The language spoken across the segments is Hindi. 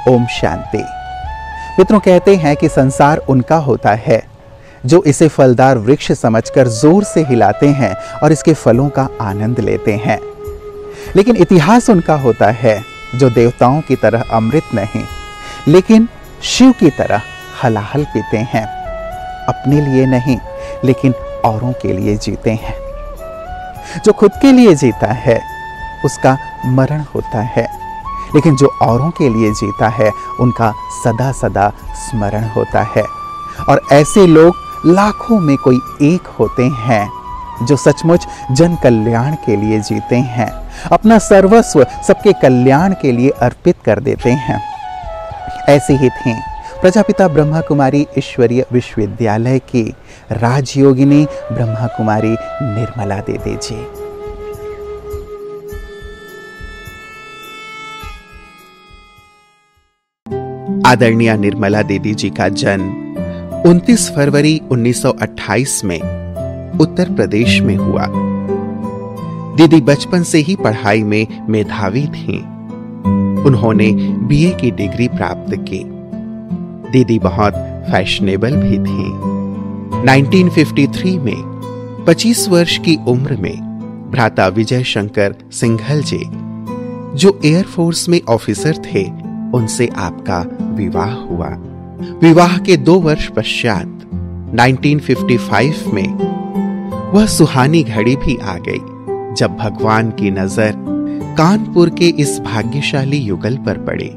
ओम शांति। मित्रों, कहते हैं कि संसार उनका होता है जो इसे फलदार वृक्ष समझकर जोर से हिलाते हैं और इसके फलों का आनंद लेते हैं। लेकिन इतिहास उनका होता है जो देवताओं की तरह अमृत नहीं लेकिन शिव की तरह हलाहल पीते हैं। अपने लिए नहीं लेकिन औरों के लिए जीते हैं। जो खुद के लिए जीता है उसका मरण होता है, लेकिन जो औरों के लिए जीता है उनका सदा सदा स्मरण होता है। और ऐसे लोग लाखों में कोई एक होते हैं जो सचमुच जन कल्याण के लिए जीते हैं, अपना सर्वस्व सबके कल्याण के लिए अर्पित कर देते हैं। ऐसे ही थी प्रजापिता ब्रह्मा कुमारी ईश्वरीय विश्वविद्यालय की राजयोगिनी ब्रह्मा कुमारी निर्मला दीदी जी। आदरणीय निर्मला दीदी जी का जन्म 29 फरवरी 1928 में उत्तर प्रदेश में हुआ। दीदी बचपन से ही पढ़ाई में मेधावी थीं। उन्होंने बीए की डिग्री प्राप्त की। दीदी बहुत फैशनेबल भी थीं। 1953 में 25 वर्ष की उम्र में भ्राता विजय शंकर सिंघल जी, जो एयरफोर्स में ऑफिसर थे, उनसे आपका विवाह हुआ। विवाह के 2 वर्ष पश्चात 1955 में वह सुहानी घड़ी भी आ गई जब भगवान की नजर कानपुर के इस भाग्यशाली युगल पर पड़ी।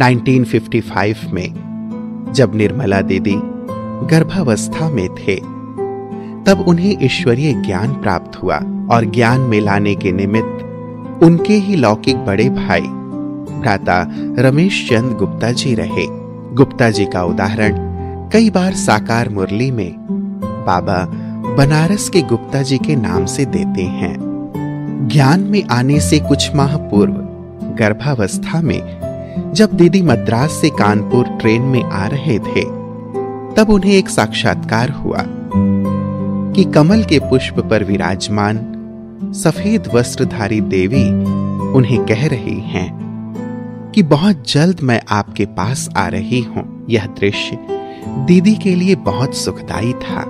1955 में जब निर्मला दीदी गर्भावस्था में थे तब उन्हें ईश्वरीय ज्ञान प्राप्त हुआ और ज्ञान में लाने के निमित्त उनके ही लौकिक बड़े भाई भ्राता रमेश चंद गुप्ता जी रहे। गुप्ता जी का उदाहरण कई बार साकार मुरली में बाबा बनारस के गुप्ता जी के नाम से देते हैं। ज्ञान में आने से कुछ माह पूर्व गर्भावस्था में जब दीदी मद्रास से कानपुर ट्रेन में आ रहे थे तब उन्हें एक साक्षात्कार हुआ कि कमल के पुष्प पर विराजमान सफेद वस्त्रधारी देवी उन्हें कह रही हैं कि बहुत जल्द मैं आपके पास आ रही हूं। यह दृश्य दीदी के लिए बहुत सुखदायी था।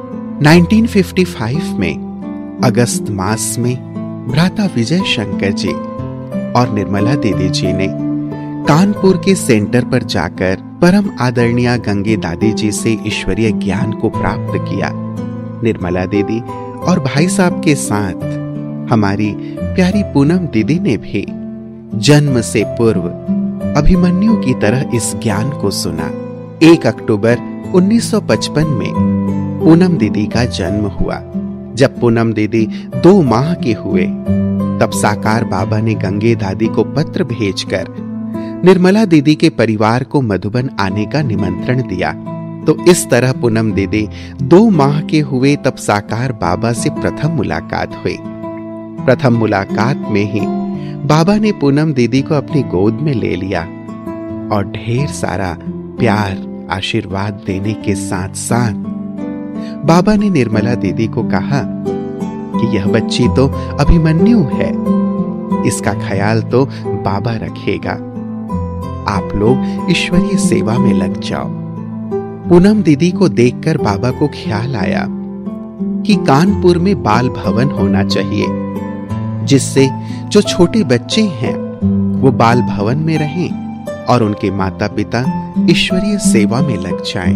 1955 में अगस्त मास में भ्राता विजय शंकर जी और निर्मला दीदी जी ने कानपुर के सेंटर पर जाकर परम आदरणीय गंगे दादी जी से ईश्वरीय ज्ञान को प्राप्त किया। निर्मला दीदी और भाई साहब के साथ हमारी प्यारी पूनम दीदी ने भी जन्म से पूर्व अभिमन्यु की तरह इस ज्ञान को सुना। 1 अक्टूबर 1955 में पूनम दीदी का जन्म हुआ। जब पूनम दीदी 2 माह के हुए तब साकार बाबा ने गंगे दादी को पत्र भेजकर निर्मला दीदी के परिवार को मधुबन आने का निमंत्रण दिया। तो इस तरह पूनम दीदी 2 माह के हुए तब साकार बाबा से प्रथम मुलाकात हुई। प्रथम मुलाकात में ही बाबा ने पूनम दीदी को अपनी गोद में ले लिया और ढेर सारा प्यार आशीर्वाद देने के साथ साथ बाबा ने निर्मला दीदी को कहा कि यह बच्ची तो अभिमन्यु है, इसका ख्याल तो बाबा रखेगा, आप लोग ईश्वरीय सेवा में लग जाओ। पूनम दीदी को देखकर बाबा को ख्याल आया कि कानपुर में बाल भवन होना चाहिए जिससे जो छोटे बच्चे हैं वो बाल भवन में रहें और उनके माता पिता ईश्वरीय सेवा में लग जाएं।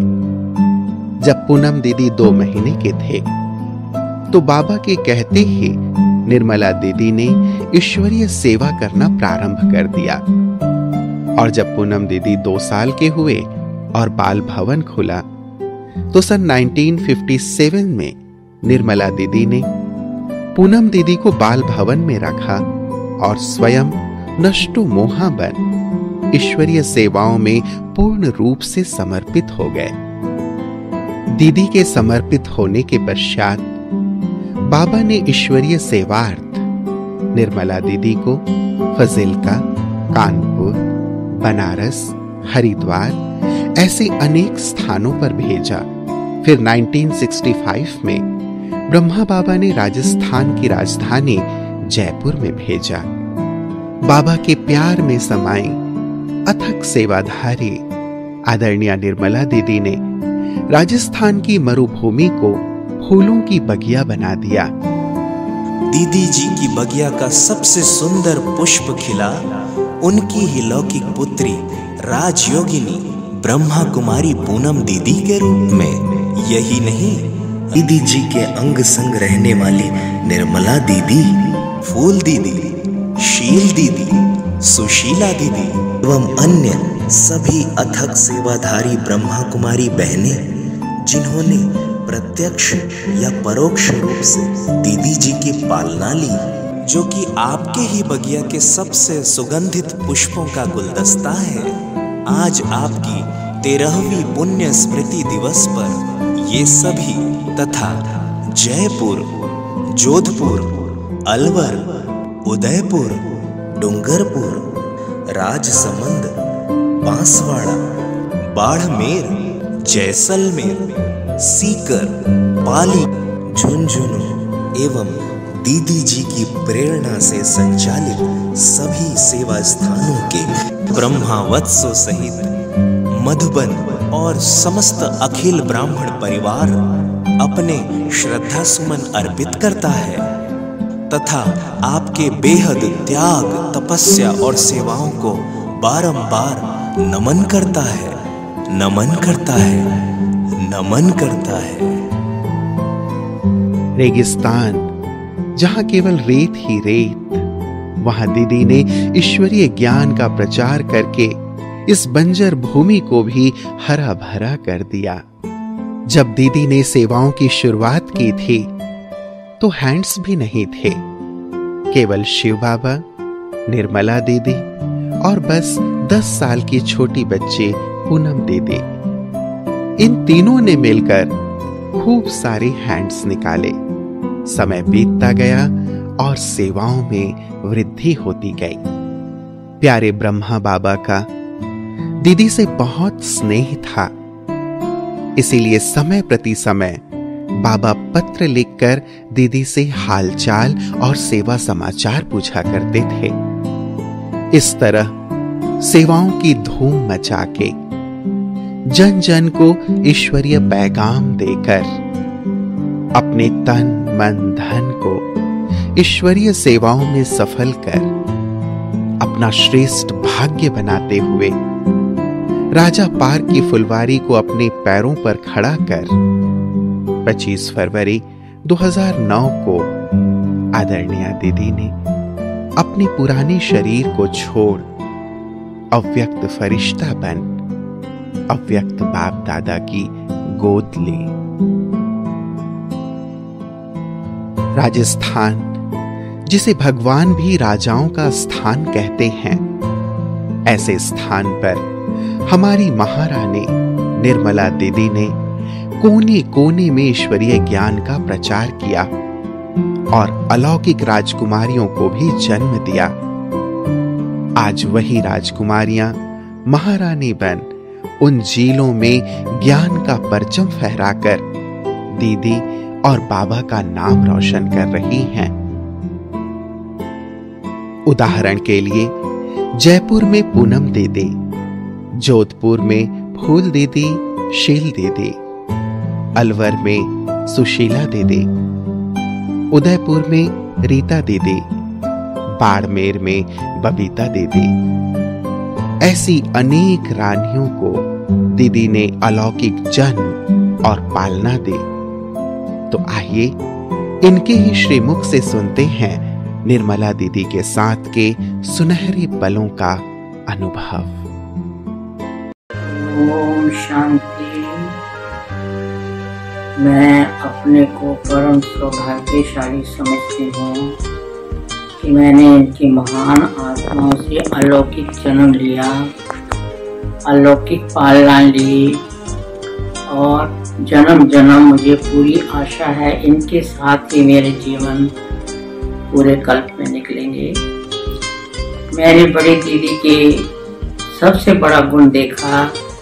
जब पूनम दीदी 2 महीने के थे तो बाबा के कहते ही निर्मला दीदी ने ईश्वरीय सेवा करना प्रारंभ कर दिया। और जब पूनम दीदी 2 साल के हुए और बाल भवन खुला तो सन 1957 में निर्मला दीदी ने पूनम दीदी को बाल भवन में रखा और स्वयं नष्टो मोहा बन ईश्वरीय सेवाओं में पूर्ण रूप से समर्पित हो गए। दीदी के समर्पित होने के पश्चात बाबा ने ईश्वरीय सेवार्थ निर्मला दीदी को फजिल्का, कानपुर, बनारस, हरिद्वार ऐसे अनेक स्थानों पर भेजा। फिर 1965 में ब्रह्मा बाबा ने राजस्थान की राजधानी जयपुर में भेजा। बाबा के प्यार में समाई अथक सेवाधारी आदरणीय निर्मला दीदी ने राजस्थान की मरुभूमि को फूलों की बगिया बना दिया। दीदी जी की बगिया का सबसे सुंदर पुष्प खिला उनकी ही लौकिक पुत्री राजयोगिनी ब्रह्मा कुमारी पूनम दीदी के रूप में। यही नहीं, दीदी जी के अंग संग रहने वाली निर्मला दीदी, फूल दीदी, शील दीदी, सुशीला दीदी एवं अन्य सभी अथक सेवाधारी ब्रह्मा कुमारी बहनें जिन्होंने प्रत्यक्ष या परोक्ष रूप से दीदी जी की पालना ली, जो कि आपके ही बगिया के सबसे सुगंधित पुष्पों का गुलदस्ता है। आज आपकी 13वीं पुण्य स्मृति दिवस पर ये सभी तथा जयपुर, जोधपुर, अलवर, उदयपुर, डूंगरपुर, राजसमंद, बांसवाड़ा, बाड़मेर, जैसलमेर, सीकर, पाली, झुंझुनू एवं दीदी जी की प्रेरणा से संचालित सभी सेवा स्थानों के ब्रह्मावत्सों सहित मधुबन और समस्त अखिल ब्राह्मण परिवार अपने श्रद्धा सुमन अर्पित करता है तथा आपके बेहद त्याग, तपस्या और सेवाओं को बारंबार नमन करता है, नमन करता है, नमन करता है। रेगिस्तान जहां केवल रेत ही रेत, वहां दीदी ने ईश्वरीय ज्ञान का प्रचार करके इस बंजर भूमि को भी हरा भरा कर दिया। जब दीदी ने सेवाओं की शुरुआत की थी तो हैंड्स भी नहीं थे, केवल शिव बाबा, निर्मला दीदी और बस 10 साल की छोटी बच्ची पूनम दीदी। इन तीनों ने मिलकर खूब सारे हैंड्स निकाले। समय बीतता गया और सेवाओं में वृद्धि होती गई। प्यारे ब्रह्मा बाबा का दीदी से बहुत स्नेह था, इसीलिए समय प्रति समय बाबा पत्र लिखकर दीदी से हालचाल और सेवा समाचार पूछा करते थे। इस तरह सेवाओं की धूम मचा के जन जन को ईश्वरीय पैगाम देकर अपने तन मन धन को ईश्वरीय सेवाओं में सफल कर अपना श्रेष्ठ भाग्य बनाते हुए राजा पार्क की फुलवारी को अपने पैरों पर खड़ा कर 25 फरवरी 2009 को आदरणीय दीदी ने अपने पुराने शरीर को छोड़ अव्यक्त फरिश्ता बन अव्यक्त बाप दादा की गोद ली। राजस्थान, जिसे भगवान भी राजाओं का स्थान कहते हैं, ऐसे स्थान पर हमारी महारानी निर्मला दीदी ने कोने कोने में ईश्वरीय ज्ञान का प्रचार किया और अलौकिक राजकुमारियों को भी जन्म दिया। आज वही राजकुमारियां महारानी बन उन झीलों में ज्ञान का परचम फहराकर दीदी और बाबा का नाम रोशन कर रही हैं। उदाहरण के लिए जयपुर में पूनम दीदी, जोधपुर में फूल दीदी, शील दीदी, अलवर में सुशीला दीदी, उदयपुर में रीता दीदी, बाड़मेर में बबीता दीदी। ऐसी अनेक रानियों को दीदी ने अलौकिक जन्म और पालना दी। तो आइए इनके ही श्रीमुख से सुनते हैं निर्मला दीदी के साथ के सुनहरे पलों का अनुभव। ओम शांति। मैं अपने को परम सौभाग्यशाली समझती हूँ कि मैंने इनकी महान आत्माओं से अलौकिक जन्म लिया, अलौकिक पालना ली और जन्म जन्म मुझे पूरी आशा है इनके साथ ही मेरे जीवन पूरे कल्प में निकलेंगे। मेरी बड़ी दीदी के सबसे बड़ा गुण देखा,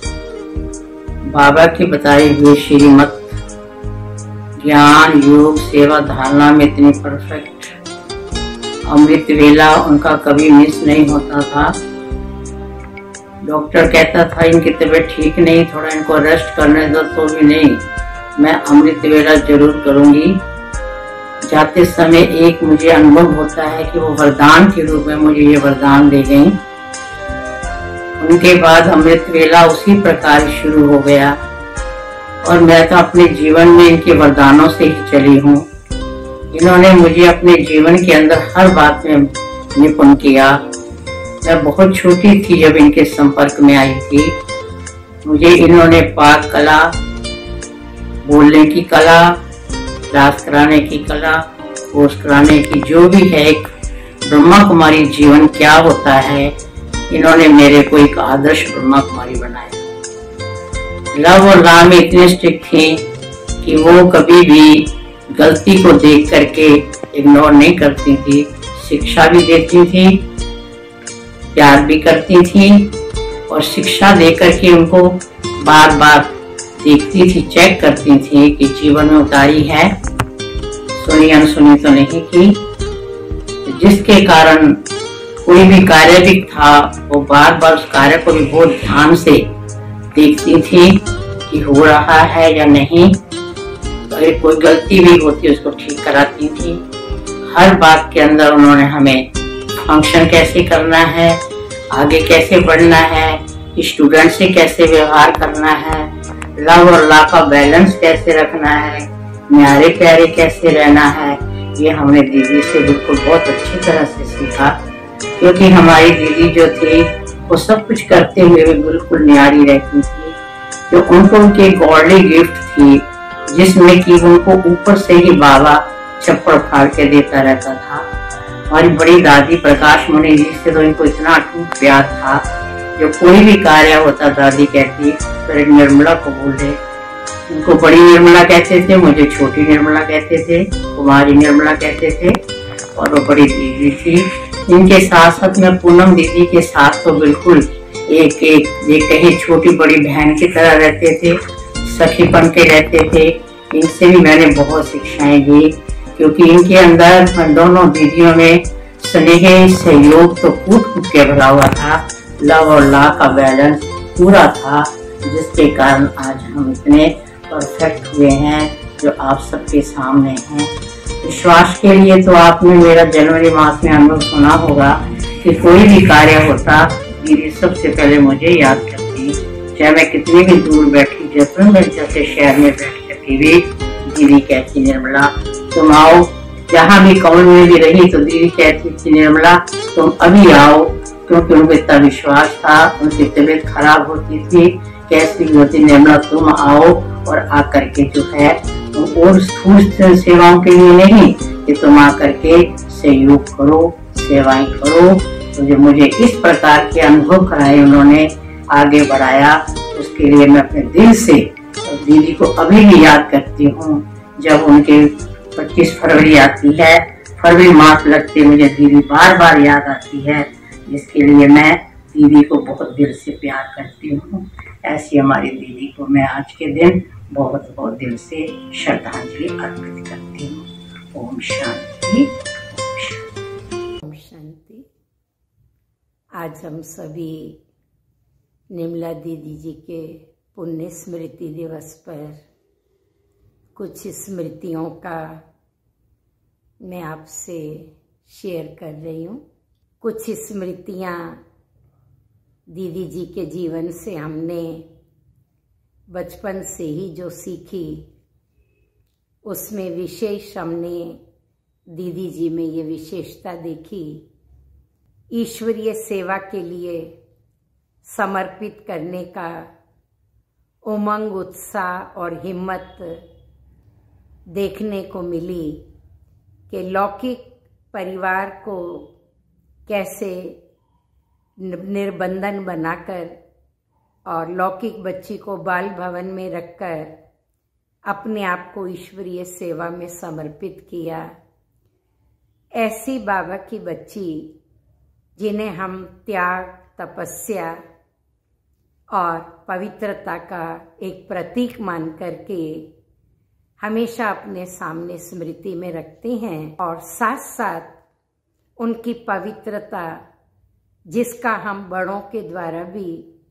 बाबा की बताई हुई श्रीमत ज्ञान योग सेवा धारणा में इतनी परफेक्ट, अमृत वेला उनका कभी मिस नहीं होता था। डॉक्टर कहता था इनकी तबीयत ठीक नहीं, थोड़ा इनको रेस्ट करने दो, तो भी नहीं, मैं अमृत वेला जरूर करूंगी। जाते समय एक मुझे अनुभव होता है कि वो वरदान के रूप में मुझे ये वरदान दे गई। उनके बाद अमृत वेला उसी प्रकार शुरू हो गया और मैं तो अपने जीवन में इनके वरदानों से ही चली हूँ। इन्होंने मुझे अपने जीवन के अंदर हर बात में निपुण किया। मैं बहुत छोटी थी जब इनके संपर्क में आई थी। मुझे इन्होंने पाक कला, बोलने की कला, क्लास कराने की कला, कोर्स कराने की, जो भी है एक ब्रह्मा कुमारी जीवन क्या होता है, इन्होंने मेरे को एक आदर्श ब्रह्मा कुमारी बनाया। लव और ला में इतने स्ट्रिक्ट थी कि वो कभी भी गलती को देख करके इग्नोर नहीं करती थी, शिक्षा भी देती थी, प्यार भी करती थी और शिक्षा देकर के उनको बार बार देखती थी, चेक करती थी कि जीवन में उतारी है, सुनी अनसुनी तो नहीं की। जिसके कारण कोई भी कार्य भी था वो बार बार उस कार्य को भी बहुत ध्यान से देखती थी कि हो रहा है या नहीं। अगर कोई गलती भी होती उसको ठीक कराती थी। हर बात के अंदर उन्होंने हमें फंक्शन कैसे करना है, आगे कैसे बढ़ना है, स्टूडेंट से कैसे व्यवहार करना है, लव और ला का बैलेंस कैसे रखना है, न्यारे प्यारे कैसे रहना है, ये हमने दीदी से बिल्कुल बहुत अच्छी तरह से सीखा। क्योंकि हमारी दीदी जो थी वो सब कुछ करते हुए भी बिल्कुल न्यारी रहती थी। जो उनको उनकी गॉडली गिफ्ट थी जिसमें कि उनको ऊपर से ही बाबा चप्पड़ फाड़ के देता रहता था। हमारी बड़ी दादी प्रकाश मुनि जी से तो इनको इतना अटूट प्यार था, जो कोई भी कार्य होता दादी कहती फिर निर्मला को बोल दे। उनको बड़ी निर्मला कहते थे, मुझे छोटी निर्मला कहते थे, कुमारी निर्मला कहते थे और वो बड़ी दीदी थी। इनके साथ साथ में पूनम दीदी के साथ तो बिल्कुल एक ये कहीं छोटी बड़ी बहन की तरह रहते थे, सखी बन के रहते थे। इनसे भी मैंने बहुत शिक्षाएं ली क्योंकि इनके अंदर दोनों दीदियों में स्नेह सहयोग तो कूट के भरा हुआ था। लव और ला का बैलेंस पूरा था, जिसके कारण आज हम इतने परफेक्ट हुए हैं जो आप सबके सामने हैं। विश्वास के लिए तो आपने मेरा जनवरी मास में अनुभव सुना होगा कि कोई भी कार्य होता दीदी सबसे पहले मुझे याद करती, चाहे मैं कितनी भी दूर बैठी, जयपुर में जैसे शहर में बैठ करके भी दीदी कहती निर्मला तुम आओ। जहाँ भी कौन में भी रही तो दीदी कहती थी निर्मला तुम अभी आओ, क्योंकि उनको इतना विश्वास था। उनकी तबीयत खराब होती थी, कैसी भी होती, निर्मला तुम आओ और आकर के जो है और स्थूल सेवाओं के लिए नहीं कि तुम आकर के सहयोग करो, सेवाएं करो। तो जो मुझे इस प्रकार के अनुभव कराए उन्होंने, आगे बढ़ाया, उसके लिए मैं अपने दिल से दीदी को अभी भी याद करती हूँ। जब उनके 25 फरवरी आती है, फरवरी मास लगते मुझे दीदी बार बार याद आती है, जिसके लिए मैं दीदी को बहुत दिल से प्यार करती हूँ। ऐसी हमारी दीदी को मैं आज के दिन बहुत बहुत दिल से श्रद्धांजलि अर्पित करती हूँ। ओम शांति, ओम शांति। आज हम सभी निर्मला दीदी जी के पुण्य स्मृति दिवस पर कुछ स्मृतियों का मैं आपसे शेयर कर रही हूँ। कुछ स्मृतियाँ दीदी जी के जीवन से हमने बचपन से ही जो सीखी, उसमें विशेष हमने दीदी जी में ये विशेषता देखी, ईश्वरीय सेवा के लिए समर्पित करने का उमंग, उत्साह और हिम्मत देखने को मिली कि लौकिक परिवार को कैसे निर्बंधन बनाकर और लौकिक बच्ची को बाल भवन में रखकर अपने आप को ईश्वरीय सेवा में समर्पित किया। ऐसी बाबा की बच्ची जिन्हें हम त्याग, तपस्या और पवित्रता का एक प्रतीक मान करके हमेशा अपने सामने स्मृति में रखते हैं, और साथ साथ उनकी पवित्रता जिसका हम बड़ों के द्वारा भी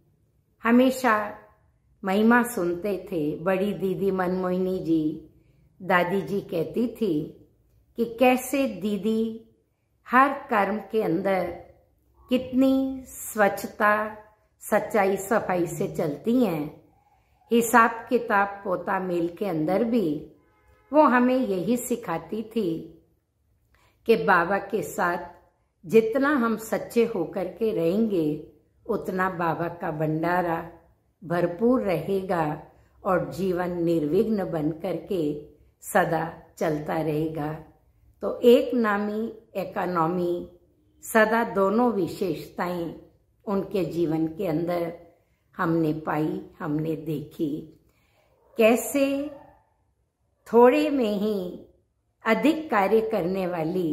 हमेशा महिमा सुनते थे। बड़ी दीदी मनमोहिनी जी, दादी जी कहती थी कि कैसे दीदी हर कर्म के अंदर कितनी स्वच्छता, सच्चाई, सफाई से चलती हैं। हिसाब किताब पोता मेल के अंदर भी वो हमें यही सिखाती थी कि बाबा के साथ जितना हम सच्चे होकर के रहेंगे उतना बाबा का भंडारा भरपूर रहेगा और जीवन निर्विघ्न बन करके सदा चलता रहेगा। तो एक नामी इकोनॉमी, सदा दोनों विशेषताएं उनके जीवन के अंदर हमने पाई, हमने देखी। कैसे थोड़े में ही अधिक कार्य करने वाली,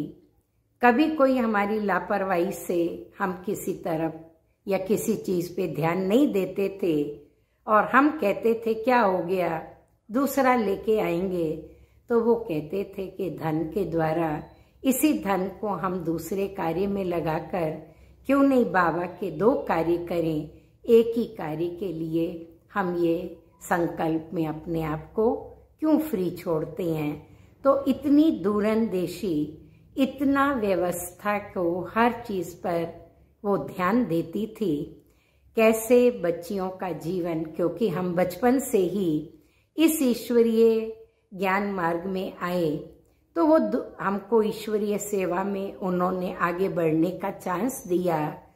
कभी कोई हमारी लापरवाही से हम किसी तरफ या किसी चीज पे ध्यान नहीं देते थे और हम कहते थे क्या हो गया, दूसरा लेके आएंगे, तो वो कहते थे कि धन के द्वारा इसी धन को हम दूसरे कार्य में लगाकर क्यों नहीं बाबा के 2 कार्य करें, एक ही कार्य के लिए हम ये संकल्प में अपने आप को क्यों फ्री छोड़ते हैं। तो इतनी दूरंदेशी, इतना व्यवस्था को हर चीज पर वो ध्यान देती थी। कैसे बच्चियों का जीवन, क्योंकि हम बचपन से ही इस ईश्वरीय ज्ञान मार्ग में आए, तो वो हमको ईश्वरीय सेवा में उन्होंने आगे बढ़ने का चांस दिया।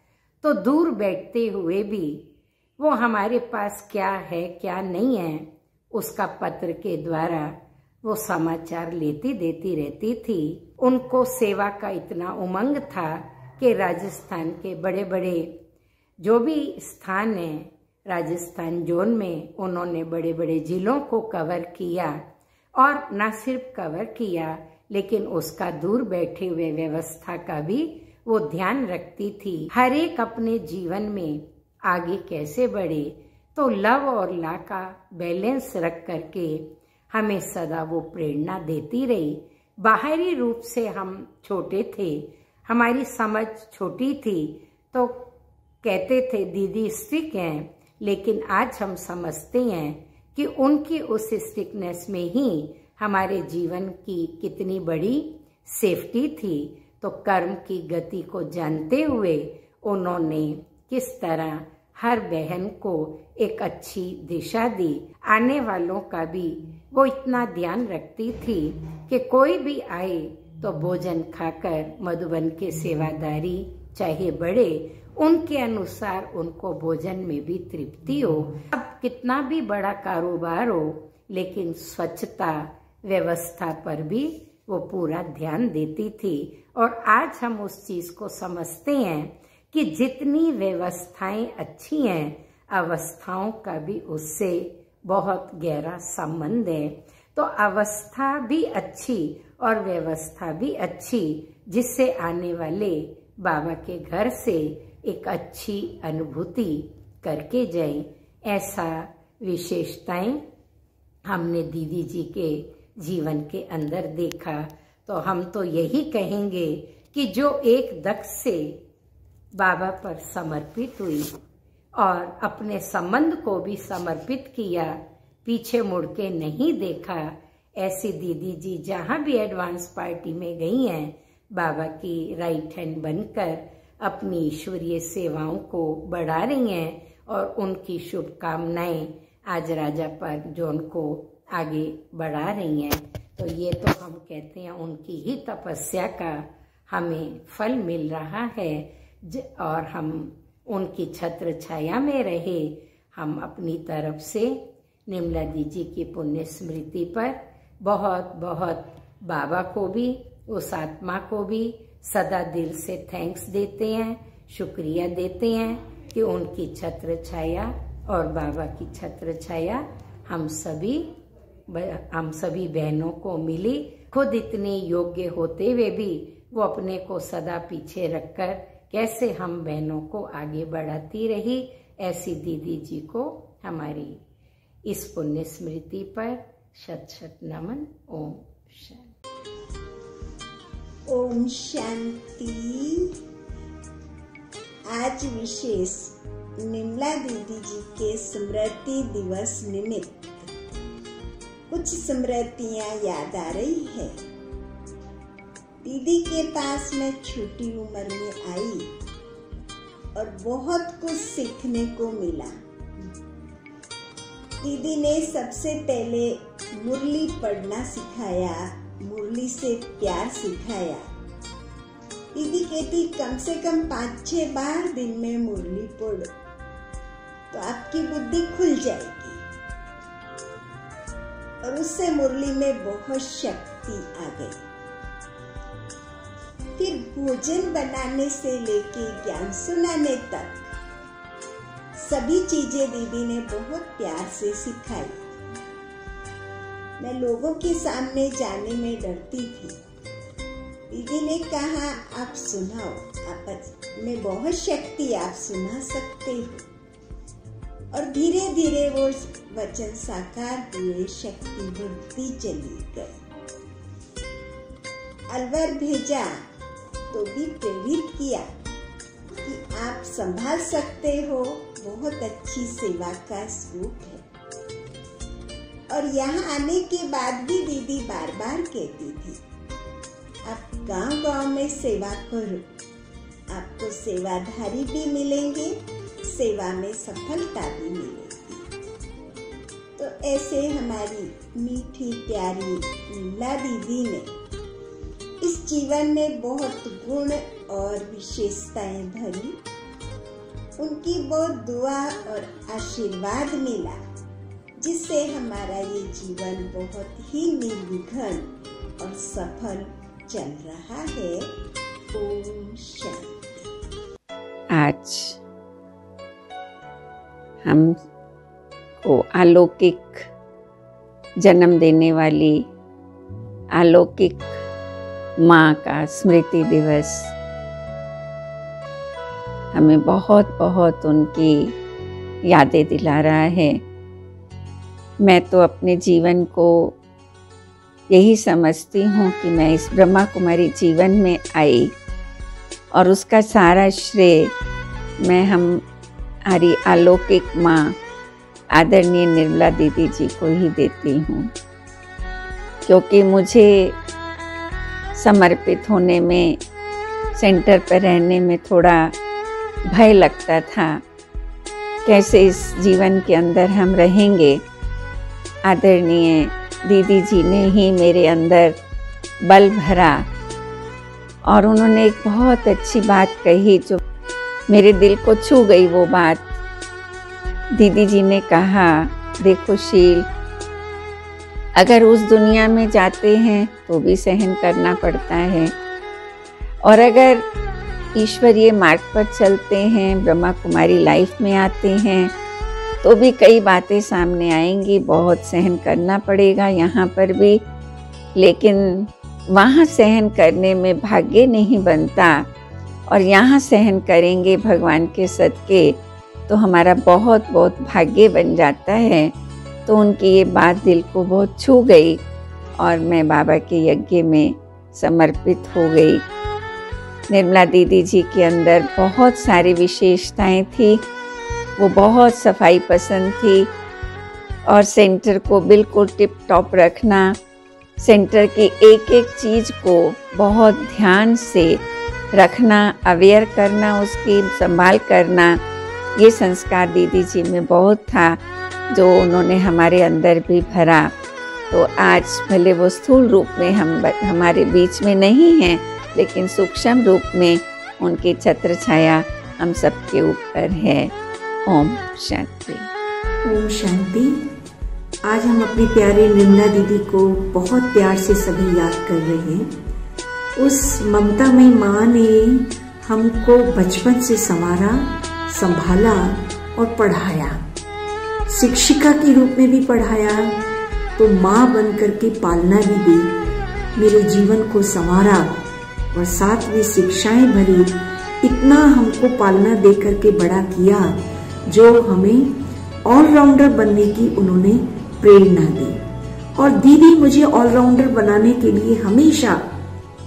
तो दूर बैठते हुए भी वो हमारे पास क्या है क्या नहीं है उसका पत्र के द्वारा वो समाचार लेती देती रहती थी। उनको सेवा का इतना उमंग था कि राजस्थान के बड़े बड़े जो भी स्थान हैं, राजस्थान जोन में उन्होंने बड़े बड़े जिलों को कवर किया और न सिर्फ कवर किया लेकिन उसका दूर बैठे हुए व्यवस्था का भी वो ध्यान रखती थी। हर एक अपने जीवन में आगे कैसे बढ़े, तो लव और ला का बैलेंस रख करके हमें सदा वो प्रेरणा देती रही। बाहरी रूप से हम छोटे थे, हमारी समझ छोटी थी, तो कहते थे दीदी स्ट्रिक्ट हैं, लेकिन आज हम समझते हैं कि उनकी उस स्ट्रिक्टनेस में ही हमारे जीवन की कितनी बड़ी सेफ्टी थी। तो कर्म की गति को जानते हुए उन्होंने किस तरह हर बहन को एक अच्छी दिशा दी। आने वालों का भी वो इतना ध्यान रखती थी कि कोई भी आए तो भोजन खाकर मधुबन के सेवादारी चाहे बड़े, उनके अनुसार उनको भोजन में भी तृप्ति हो। अब कितना भी बड़ा कारोबार हो, लेकिन स्वच्छता व्यवस्था पर भी वो पूरा ध्यान देती थी। और आज हम उस चीज को समझते हैं कि जितनी व्यवस्थाएं अच्छी हैं, अवस्थाओं का भी उससे बहुत गहरा संबंध है। तो अवस्था भी अच्छी और व्यवस्था भी अच्छी, जिससे आने वाले बाबा के घर से एक अच्छी अनुभूति करके जाए। ऐसा विशेषताएं हमने दीदी जी के जीवन के अंदर देखा। तो हम तो यही कहेंगे कि जो एक दक्ष से बाबा पर समर्पित हुई और अपने संबंध को भी समर्पित किया, पीछे मुड़ के नहीं देखा, ऐसी दीदी जी जहां भी एडवांस पार्टी में गई हैं, बाबा की राइट हैंड बनकर अपनी ईश्वरीय सेवाओं को बढ़ा रही हैं और उनकी शुभकामनाएं आज राजा पर जो उनको आगे बढ़ा रही हैं। तो ये तो हम कहते हैं उनकी ही तपस्या का हमें फल मिल रहा है और हम उनकी छत्र छाया में रहे। हम अपनी तरफ से निर्मला दीदी की पुण्य स्मृति पर बहुत बहुत बाबा को भी, उस आत्मा को भी सदा दिल से थैंक्स देते हैं, शुक्रिया देते हैं कि उनकी छत्र छाया और बाबा की छत्र छाया हम सभी बहनों को मिली। खुद इतने योग्य होते हुए भी वो अपने को सदा पीछे रखकर कैसे हम बहनों को आगे बढ़ाती रही। ऐसी दीदी जी को हमारी इस पुण्य स्मृति पर शत शत नमन। ओम शांति। ओम शांति। आज विशेष निर्मला दीदी जी के स्मृति दिवस निमित्त कुछ स्मृतियां याद आ रही है। दीदी के पास मैं छोटी उम्र में आई और बहुत कुछ सीखने को मिला। दीदी ने सबसे पहले मुरली पढ़ना सिखाया, मुरली से प्यार सिखाया। दीदी कहती कम से कम 5-6 बार दिन में मुरली पढ़ो तो आपकी बुद्धि खुल जाएगी। और उससे मुरली में बहुत शक्ति आ गई। फिर भोजन बनाने से लेके ज्ञान सुनाने तक सभी चीजें दीदी ने बहुत प्यार से सिखाई। मैं लोगों के सामने जाने में डरती थी। दीदी ने कहा आप सुनाओ, आप में बहुत शक्ति, आप सुना सकते हो। और धीरे धीरे वो वचन साकार हुए, शक्ति बढ़ती चली गई। अलवर भेजा तो भी प्रेरित किया कि आप संभाल सकते हो, बहुत अच्छी सेवा का स्वरूप है। और यहाँ आने के बाद भी दीदी बार बार कहती थी आप गांव-गांव में सेवा करो, आपको सेवाधारी भी मिलेंगे, सेवा में सफलता भी मिलेगी। तो ऐसे हमारी मीठी प्यारी निर्मला दीदी ने इस जीवन में बहुत गुण और विशेषताएं भरी। उनकी बहुत दुआ और आशीर्वाद मिला, जिससे हमारा ये जीवन बहुत ही निर्विघ्न और सफल चल रहा है। ओम शांति। आज हम को अलौकिक जन्म देने वाली अलौकिक माँ का स्मृति दिवस हमें बहुत बहुत उनकी यादें दिला रहा है। मैं तो अपने जीवन को यही समझती हूँ कि मैं इस ब्रह्मा कुमारी जीवन में आई और उसका सारा श्रेय मैं हमारी अलौकिक माँ आदरणीय निर्मला दीदी जी को ही देती हूँ, क्योंकि मुझे समर्पित होने में, सेंटर पर रहने में थोड़ा भय लगता था। कैसे इस जीवन के अंदर हम रहेंगे। आदरणीय दीदी जी ने ही मेरे अंदर बल भरा और उन्होंने एक बहुत अच्छी बात कही जो मेरे दिल को छू गई। वो बात दीदी जी ने कहा, देखो शील, अगर उस दुनिया में जाते हैं तो भी सहन करना पड़ता है, और अगर ईश्वरीय मार्ग पर चलते हैं, ब्रह्मा कुमारी लाइफ में आते हैं, तो भी कई बातें सामने आएंगी, बहुत सहन करना पड़ेगा यहाँ पर भी। लेकिन वहाँ सहन करने में भाग्य नहीं बनता, और यहाँ सहन करेंगे भगवान के सदके तो हमारा बहुत बहुत भाग्य बन जाता है। तो उनकी ये बात दिल को बहुत छू गई और मैं बाबा के यज्ञ में समर्पित हो गई। निर्मला दीदी जी के अंदर बहुत सारी विशेषताएं थी। वो बहुत सफाई पसंद थी और सेंटर को बिल्कुल टिप टॉप रखना, सेंटर की एक एक चीज़ को बहुत ध्यान से रखना, अवेयर करना, उसकी संभाल करना, ये संस्कार दीदी जी में बहुत था जो उन्होंने हमारे अंदर भी भरा। तो आज भले वो स्थूल रूप में हमारे बीच में नहीं हैं, लेकिन सूक्ष्म रूप में उनकी छत्र छाया हम सबके ऊपर है। ओम शांति। ओम शांति। आज हम अपनी प्यारी निर्मला दीदी को बहुत प्यार से सभी याद कर रहे हैं। उस ममतामयी माँ ने हमको बचपन से संवारा, संभाला और पढ़ाया। शिक्षिका के रूप में भी पढ़ाया, तो माँ बन करके पालना भी दी। मेरे जीवन को संवारा और साथ में शिक्षाएं भरी। इतना हमको पालना दे करके बड़ा किया, जो हमें ऑलराउंडर बनने की उन्होंने प्रेरणा दी। और दीदी मुझे ऑलराउंडर बनाने के लिए हमेशा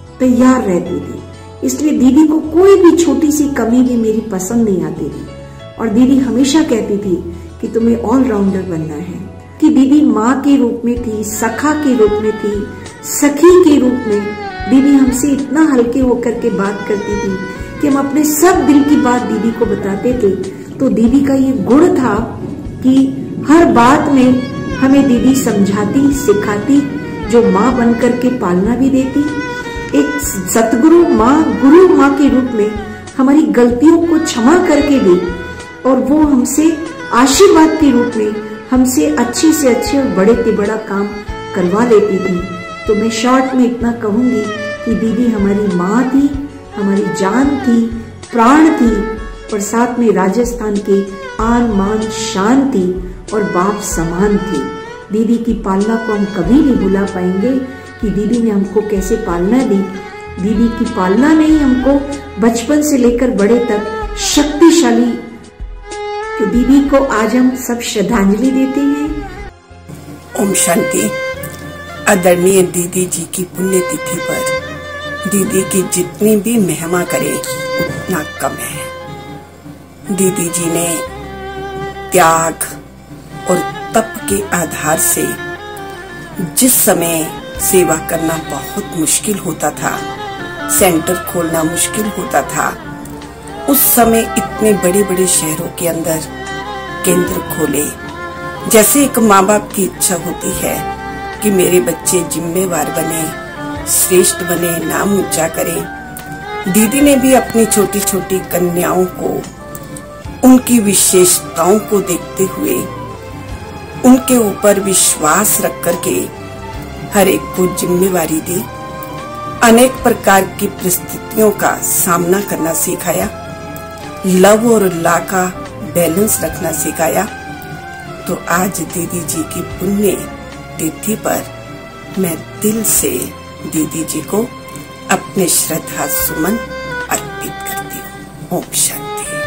तैयार रहती थी। इसलिए दीदी को कोई भी छोटी सी कमी भी मेरी पसंद नहीं आती थी। और दीदी हमेशा कहती थी कि तुम्हें ऑलराउंडर बनना है। कि दीदी माँ के रूप में थी, सखा के रूप में थी, सखी के रूप में दीदी हमसे इतना हल्के होकर के बात करती थी कि हम अपने सब दिल की बात दीदी को बताते थे। तो दीदी का ये गुण था कि हर बात में हमें दीदी समझाती, सिखाती, जो माँ बनकर के पालना भी देती, एक सतगुरु माँ, गुरु माँ के रूप में हमारी गलतियों को क्षमा करके भी, और वो हमसे आशीर्वाद के रूप में हमसे अच्छे से अच्छे और बड़े से बड़ा काम करवा लेती थी। तो मैं शॉर्ट में इतना कहूंगी कि दीदी हमारी माँ थी, हमारी जान थी, प्राण थी, और साथ में राजस्थान के आन मान शान थी और बाप समान थी। दीदी की पालना को हम कभी नहीं भुला पाएंगे कि दीदी ने हमको कैसे पालना दी। दीदी की पालना ने ही हमको बचपन से लेकर बड़े तक शक्तिशाली। तो दीदी को आज हम सब श्रद्धांजलि देते हैं। ओम शांति। आदरणीय दीदी जी की पुण्यतिथि पर दीदी की जितनी भी महिमा करे उतना कम है। दीदी जी ने त्याग और तप के आधार से जिस समय सेवा करना बहुत मुश्किल होता था, सेंटर खोलना मुश्किल होता था, उस समय इतने बड़े बड़े शहरों के अंदर केंद्र खोले। जैसे एक माँ बाप की इच्छा होती है कि मेरे बच्चे जिम्मेवार बने, श्रेष्ठ बने, नाम ऊंचा करें, दीदी ने भी अपनी छोटी छोटी कन्याओं को उनकी विशेषताओं को देखते हुए उनके ऊपर विश्वास रख करके हर एक को जिम्मेवारी दी, अनेक प्रकार की परिस्थितियों का सामना करना सिखाया, लव और ला का बैलेंस रखना सिखाया। तो आज दीदी जी की पुण्य तिथि पर मैं दिल से दीदी जी को अपने श्रद्धा सुमन अर्पित करती हूँ। ओम शांति।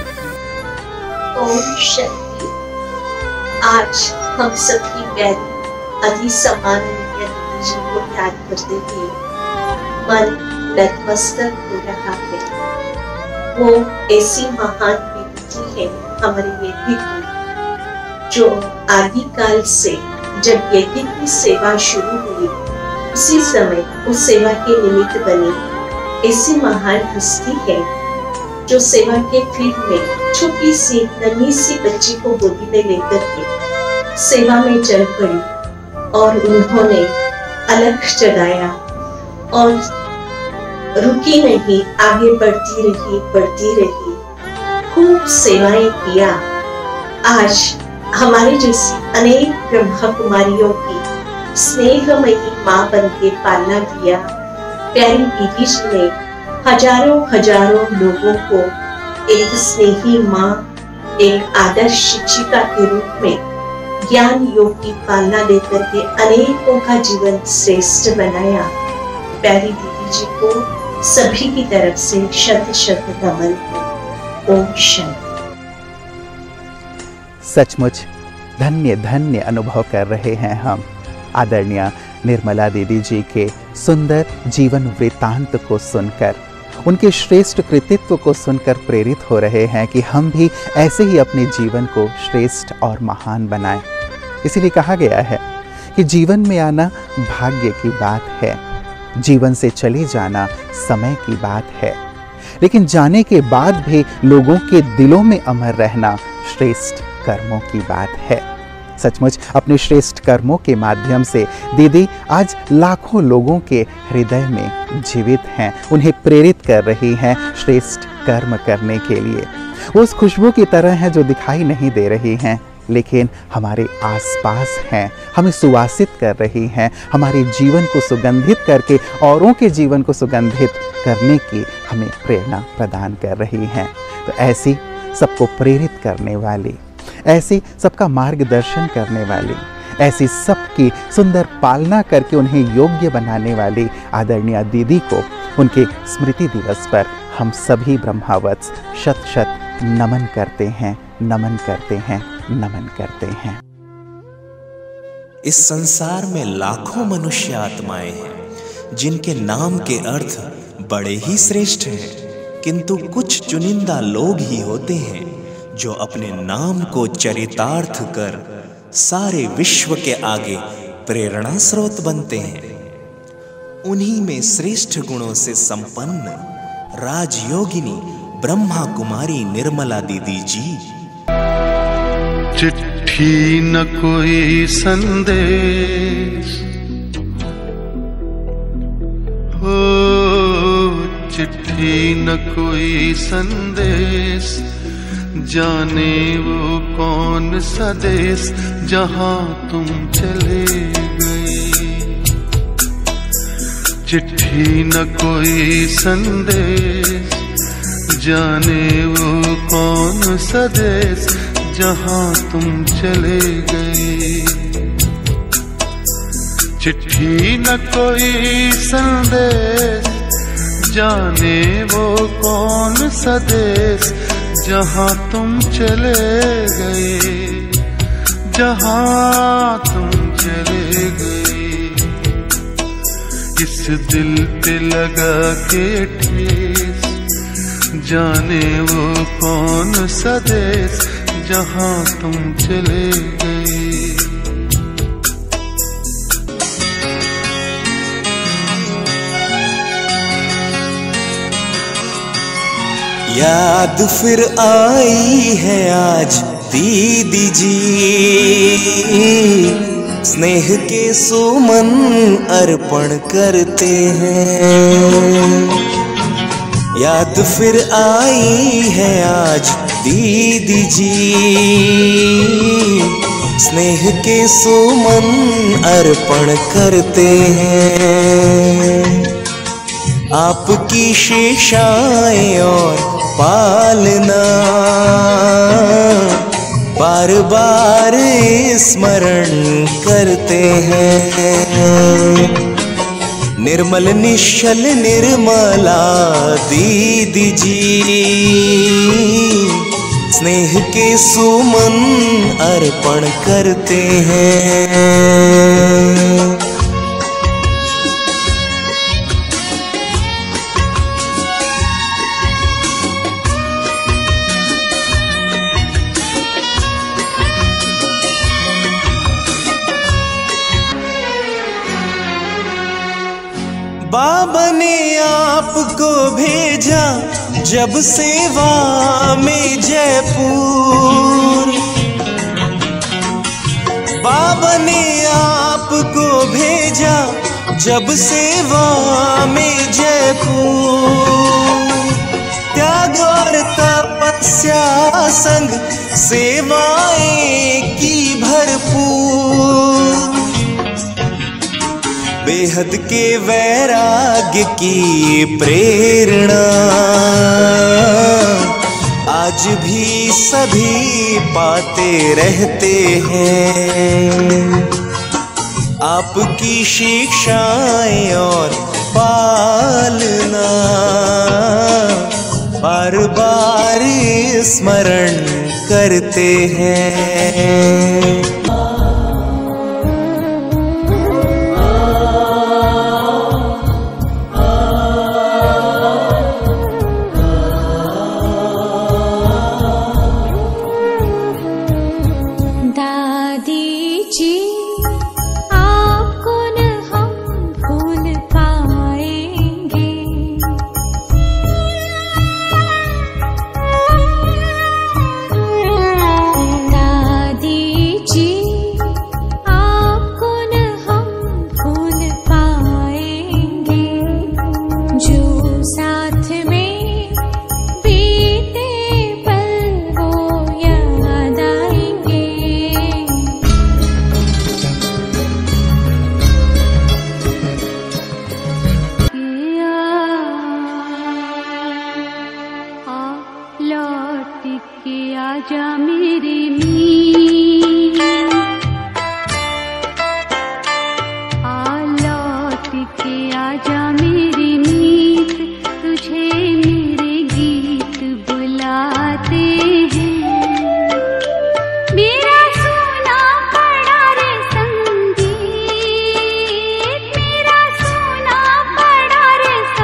ओम शांति। आज हम सबकी प्यारी अति सम्माननीय दीदी जी को याद करते हुए मन नतमस्तक हो रहा है। वो ऐसी महान विभूति है हमारे वैदिक की, जो आदिकाल से जब वैदिक की सेवा शुरू हुई उसी समय उस सेवा के निमित्त बनी ऐसी महान हस्ती है, जो सेवा के फील्ड में छोटी सी नन्ही सी बच्ची को गोदी में लेकर के सेवा में चल पड़ी और उन्होंने अलग जगाया और रुकी नहीं, आगे बढ़ती रही, खूब सेवाएं किया। आज हमारे जैसी अनेक ब्रह्मा कुमारियों की स्नेहमयी माँ बन के पालना किया। प्यारी दीदी जी ने हजारों हजारों लोगों को एक स्नेही माँ, एक आदर्श शिक्षिका के रूप में ज्ञान योग की पालना देकर के अनेकों का जीवन श्रेष्ठ बनाया। प्यारी दीदी जी को सभी की तरफ से शत शत नमन है। ओम शांति। सचमुच धन्य धन्य अनुभव कर रहे हैं हम आदरणीय निर्मला दीदी जी के सुंदर जीवन वृतांत को सुनकर, उनके श्रेष्ठ कृतित्व को सुनकर प्रेरित हो रहे हैं कि हम भी ऐसे ही अपने जीवन को श्रेष्ठ और महान बनाएं। इसीलिए कहा गया है कि जीवन में आना भाग्य की बात है, जीवन से चले जाना समय की बात है, लेकिन जाने के बाद भी लोगों के दिलों में अमर रहना श्रेष्ठ कर्मों की बात है। सचमुच अपने श्रेष्ठ कर्मों के माध्यम से दीदी आज लाखों लोगों के हृदय में जीवित हैं, उन्हें प्रेरित कर रही हैं श्रेष्ठ कर्म करने के लिए। वो उस खुशबू की तरह हैं जो दिखाई नहीं दे रही हैं, लेकिन हमारे आसपास हैं, हमें सुवासित कर रही हैं, हमारे जीवन को सुगंधित करके औरों के जीवन को सुगंधित करने की हमें प्रेरणा प्रदान कर रही हैं। तो ऐसी सबको प्रेरित करने वाली, ऐसी सबका मार्गदर्शन करने वाली, ऐसी सबकी सुंदर पालना करके उन्हें योग्य बनाने वाली आदरणीय दीदी को उनके स्मृति दिवस पर हम सभी ब्रह्मावत्स शत शत नमन करते हैं, नमन करते हैं, नमन करते हैं। इस संसार में लाखों मनुष्य आत्माएं हैं जिनके नाम के अर्थ बड़े ही श्रेष्ठ हैं, किंतु कुछ चुनिंदा लोग ही होते हैं जो अपने नाम को चरितार्थ कर सारे विश्व के आगे प्रेरणा स्रोत बनते हैं। उन्हीं में श्रेष्ठ गुणों से संपन्न राजयोगिनी ब्रह्मा कुमारी निर्मला दीदी जी। चिट्ठी न कोई संदेश हो, चिट्ठी न कोई संदेश, जाने वो कौन सा देश जहां तुम चले गए। चिट्ठी न कोई संदेश, जाने वो कौन सा देश जहां तुम चले गए। चिट्ठी न कोई संदेश, जाने वो कौन सा देश जहां तुम चले गए, जहां तुम चले गए। इस दिल पे लगा के ठेस, जाने वो कौन सा देश जहां तुम चले गए। याद फिर आई है आज दीदी जी, स्नेह के सुमन अर्पण करते हैं। याद फिर आई है आज दीदी जी, स्नेह के सुमन अर्पण करते हैं। आपकी शिक्षाएं और पालना बार बार स्मरण करते हैं। निर्मल निश्चल निर्मला दीदी जी, स्नेह के सुमन अर्पण करते हैं। बाबा ने आपको भेजा जब सेवा में जयपुर, बाबा ने आपको भेजा जब सेवा में जयपुर। त्याग और तपस्या संग सेवाएं की भरपूर, बेहद के वैराग्य की प्रेरणा आज भी सभी पाते रहते हैं। आपकी शिक्षाएं और पालना बार बार स्मरण करते हैं।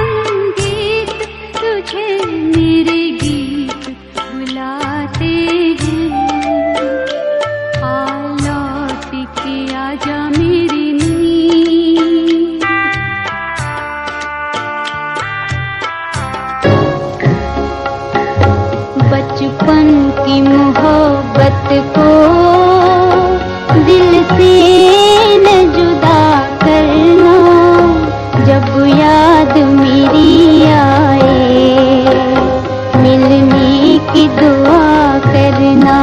मेरे गीत बुलाते मोहब्बत को दिल से न जुदा करना, जब याद मेरी आए मिलने की दुआ करना।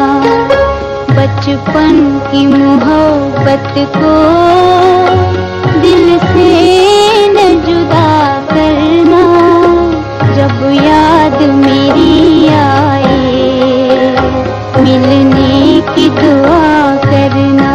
बचपन की मोहब्बत को दिल से न जुदा करना, जब याद मेरी आए मिलने की दुआ करना।